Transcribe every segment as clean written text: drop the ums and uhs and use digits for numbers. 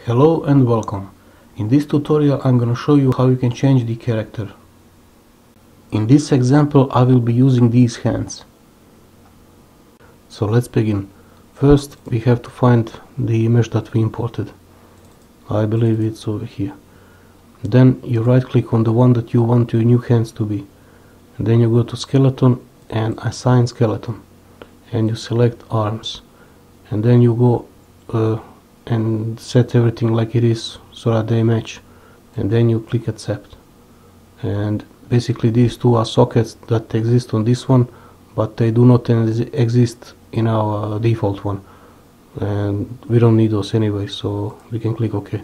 Hello and welcome. In this tutorial I'm gonna show you how you can change the character. In this example I will be using these hands. So let's begin. First we have to find the image that we imported. I believe it's over here. Then you right click on the one that you want your new hands to be. And then you go to skeleton and assign skeleton. And you select arms. And then you go and set everything like it is so that they match, and then you click accept. And basically these two are sockets that exist on this one, but they do not exist in our default one, and we don't need those anyway, so we can click OK.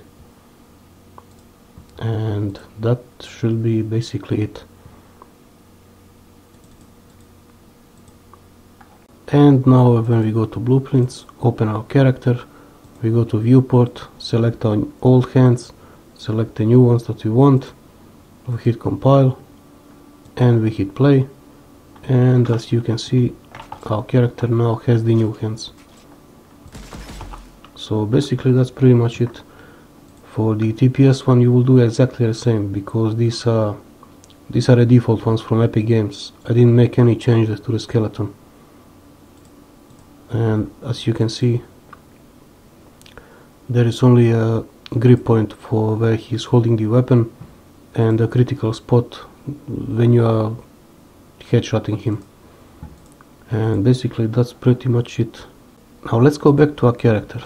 And that should be basically it. And now when we go to blueprints, open our character, we go to viewport, select our old hands, select the new ones that we want, we hit compile, and we hit play, and as you can see our character now has the new hands. So basically that's pretty much it. For the TPS one you will do exactly the same, because these are the default ones from Epic Games. I didn't make any changes to the skeleton. And as you can see, there is only a grip point for where he is holding the weapon and a critical spot when you are headshotting him. And basically that's pretty much it. Now let's go back to our character.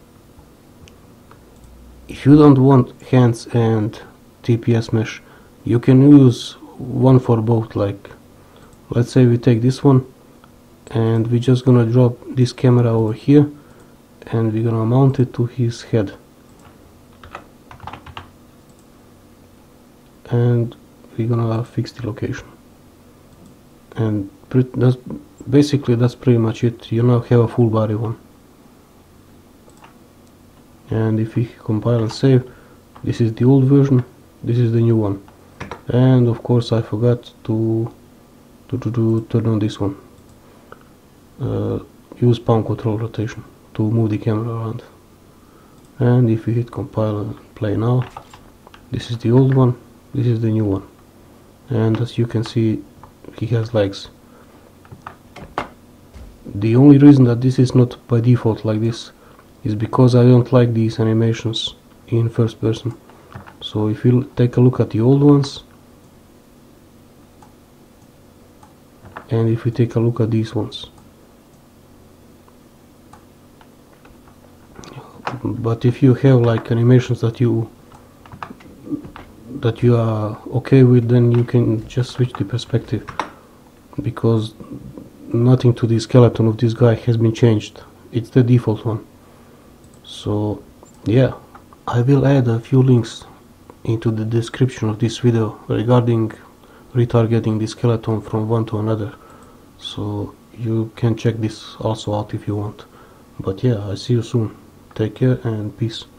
If you don't want hands and TPS mesh, you can use one for both. Like, let's say we take this one and we're just gonna drop this camera over here and we're gonna mount it to his head, and we're gonna fix the location. And that's pretty much it. You now have a full body one. And if we compile and save, this is the old version, this is the new one. And of course I forgot to turn on this one. Use palm control rotation to move the camera around. And if we hit compile and play now, this is the old one, this is the new one. And as you can see, he has legs. The only reason that this is not by default like this is because I don't like these animations in first person. So if you take a look at the old ones, and if we take a look at these ones, but if you have like animations that you are okay with, then you can just switch the perspective, because nothing to the skeleton of this guy has been changed. It's the default one. So yeah, I will add a few links into the description of this video regarding retargeting the skeleton from one to another, so you can check this also out if you want. But yeah, I see you soon. Take care and peace.